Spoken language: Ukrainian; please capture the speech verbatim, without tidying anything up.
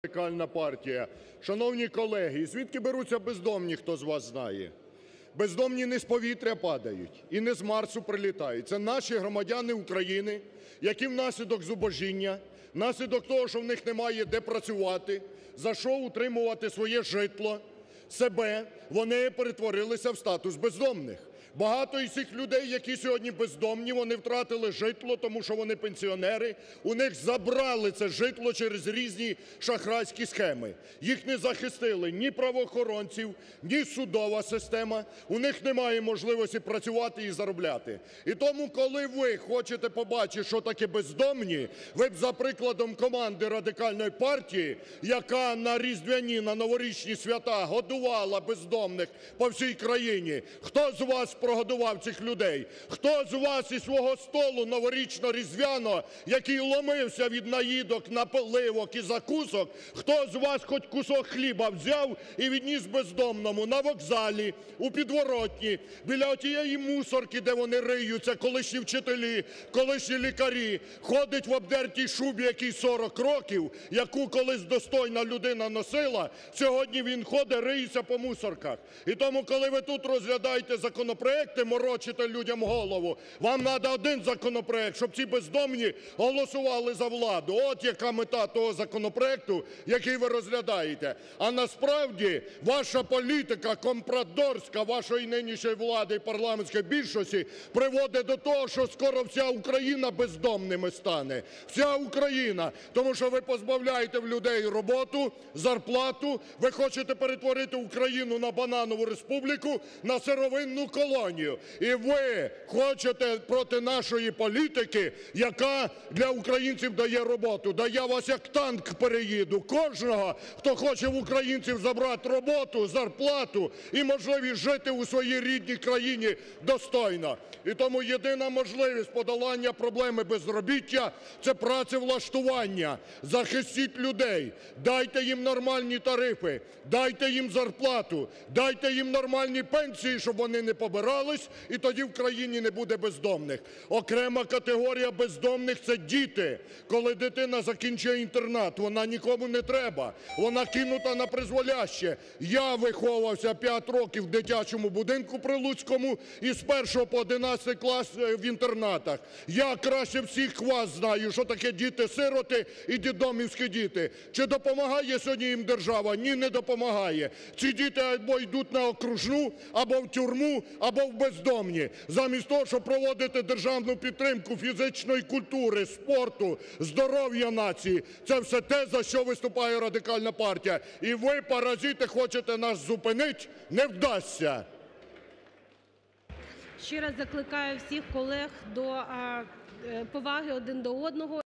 Радикальна партія. Шановні колеги, звідки беруться бездомні, хто з вас знає? Бездомні не з повітря падають і не з Марсу прилітають. Це наші громадяни України, які внаслідок зубожіння, внаслідок того, що в них немає де працювати, за що утримувати своє житло, себе, вони перетворилися в статус бездомних. Багато із цих людей, які сьогодні бездомні, вони втратили житло, тому що вони пенсіонери, у них забрали це житло через різні шахрайські схеми. Їх не захистили ні правоохоронців, ні судова система, у них немає можливості працювати і заробляти. І тому, коли ви хочете побачити, що таке бездомні, ви б за прикладом команди Радикальної партії, яка на різдвяні, на новорічні свята годувала бездомних по всій країні, хто з вас прогодував цих людей? Хто з вас із свого столу новорічно-різдвяного, який ломився від наїдок, наливок і закусок, хто з вас хоч кусок хліба взяв і відніс бездомному на вокзалі, у підворотні, біля отієї мусорки, де вони риються, колишні вчителі, колишні лікарі, ходить в обдертій шубі, якій сорок років, яку колись достойна людина носила, сьогодні він ходить, риється по мусорках. І тому, коли ви тут розглядаєте законопроекти, морочите людям голову, вам треба один законопроект, щоб ці бездомні голосували за владу. От яка мета того законопроекту, який ви розглядаєте. А насправді ваша політика компрадорська, вашої нинішньої влади і парламентської більшості приводить до того, що скоро вся Україна бездомними стане. Вся Україна. Тому що ви позбавляєте в людей роботу, зарплату, ви хочете перетворити Україну на бананову республіку, на сировинну колонію. І ви хочете проти нашої політики, яка для українців дає роботу. Да я вас як танк переїду. Кожного, хто хоче в українців забрати роботу, зарплату і можливість жити у своїй рідній країні достойно. І тому єдина можливість подолання проблеми безробіття – це працевлаштування. Захистіть людей, дайте їм нормальні тарифи, дайте їм зарплату, дайте їм нормальні пенсії, щоб вони не побирались, і тоді в країні не буде бездомних. Окрема категорія бездомних – це діти. Коли дитина закінчує інтернат, вона нікому не треба, вона кинута на призволяще. Я виховувався п'ять років в дитячому будинку прилуцькому і з першого по одинадцятий клас в інтернатах. Я краще всіх вас знаю, що таке діти-сироти і дитдомівські діти. Чи допомагає сьогодні їм держава? Ні, не допомагає. Ці діти або йдуть на окружну, або в тюрму, або в бездомні. Замість того, щоб проводити державну підтримку фізичної культури, спорту, здоров'я нації. Це все те, за що виступає Радикальна партія. І ви, паразити, хочете нас зупинити? Не вдасться! Ще раз закликаю всіх колег до а, поваги один до одного.